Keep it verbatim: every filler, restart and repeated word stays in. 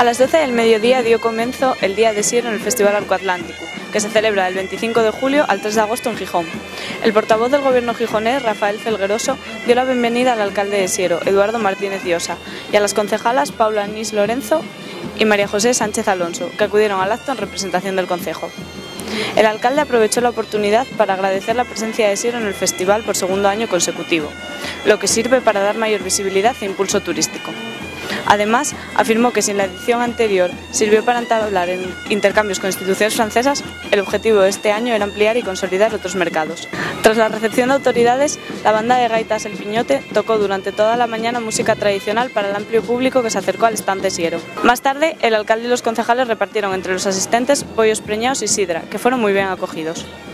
A las doce del mediodía dio comienzo el Día de Siero en el Festival Arco Atlántico, que se celebra del veinticinco de julio al tres de agosto en Gijón. El portavoz del gobierno gijonés, Rafael Felgueroso, dio la bienvenida al alcalde de Siero, Eduardo Martínez Llosa, y a las concejalas Paula Anís Lorenzo y María José Sánchez Alonso, que acudieron al acto en representación del concejo. El alcalde aprovechó la oportunidad para agradecer la presencia de Siero en el festival por segundo año consecutivo, lo que sirve para dar mayor visibilidad e impulso turístico. Además, afirmó que si en la edición anterior sirvió para entablar en intercambios con instituciones francesas, el objetivo de este año era ampliar y consolidar otros mercados. Tras la recepción de autoridades, la banda de gaitas El Piñote tocó durante toda la mañana música tradicional para el amplio público que se acercó al stand de Siero. Más tarde, el alcalde y los concejales repartieron entre los asistentes bollos preñados y sidra, que fueron muy bien acogidos.